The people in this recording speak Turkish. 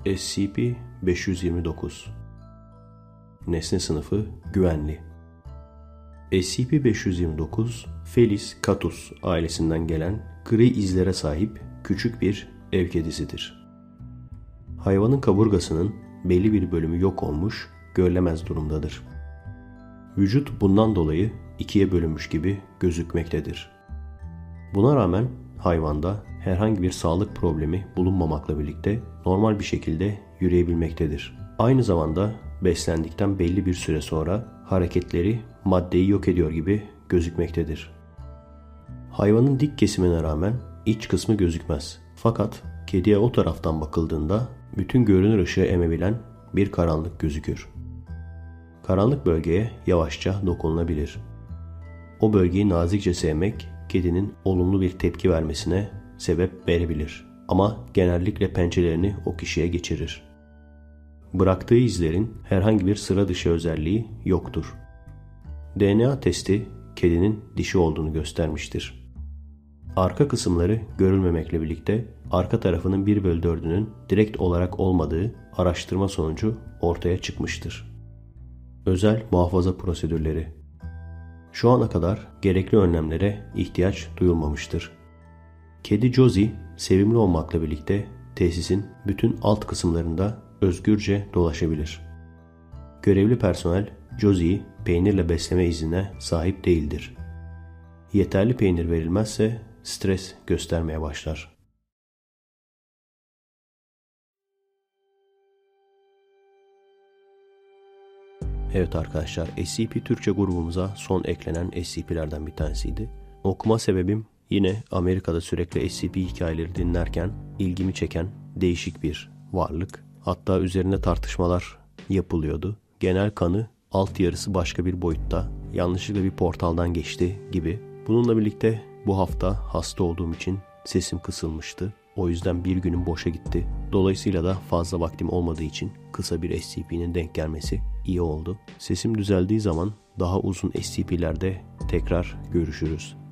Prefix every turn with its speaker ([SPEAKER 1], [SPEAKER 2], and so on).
[SPEAKER 1] SCP-529 Nesne sınıfı güvenli. SCP-529, Felis catus ailesinden gelen gri izlere sahip küçük bir ev kedisidir. Hayvanın kaburgasının belli bir bölümü yok olmuş, görülemez durumdadır. Vücut bundan dolayı ikiye bölünmüş gibi gözükmektedir. Buna rağmen hayvanda herhangi bir sağlık problemi bulunmamakla birlikte normal bir şekilde yürüyebilmektedir. Aynı zamanda beslendikten belli bir süre sonra hareketleri maddeyi yok ediyor gibi gözükmektedir. Hayvanın dik kesimine rağmen iç kısmı gözükmez. Fakat kediye o taraftan bakıldığında bütün görünür ışığı emebilen bir karanlık gözükür. Karanlık bölgeye yavaşça dokunulabilir. O bölgeyi nazikçe sevmek kedinin olumlu bir tepki vermesine sebep verebilir. Ama genellikle pençelerini o kişiye geçirir. Bıraktığı izlerin herhangi bir sıra dışı özelliği yoktur. DNA testi kedinin dişi olduğunu göstermiştir. Arka kısımları görülmemekle birlikte arka tarafının 1/4'ünün direkt olarak olmadığı araştırma sonucu ortaya çıkmıştır. Özel muhafaza prosedürleri. Şu ana kadar gerekli önlemlere ihtiyaç duyulmamıştır. Kedi Josie sevimli olmakla birlikte tesisin bütün alt kısımlarında özgürce dolaşabilir. Görevli personel Josie'yi peynirle besleme iznine sahip değildir. Yeterli peynir verilmezse stres göstermeye başlar. Evet arkadaşlar, SCP Türkçe grubumuza son eklenen SCP'lerden bir tanesiydi. Okuma sebebim yine Amerika'da sürekli SCP hikayeleri dinlerken ilgimi çeken değişik bir varlık. Hatta üzerinde tartışmalar yapılıyordu. Genel kanı alt yarısı başka bir boyutta, yanlışlıkla bir portaldan geçti gibi. Bununla birlikte bu hafta hasta olduğum için sesim kısılmıştı. O yüzden bir günüm boşa gitti. Dolayısıyla da fazla vaktim olmadığı için kısa bir SCP'nin denk gelmesi iyi oldu. Sesim düzeldiği zaman daha uzun SCP'lerde tekrar görüşürüz.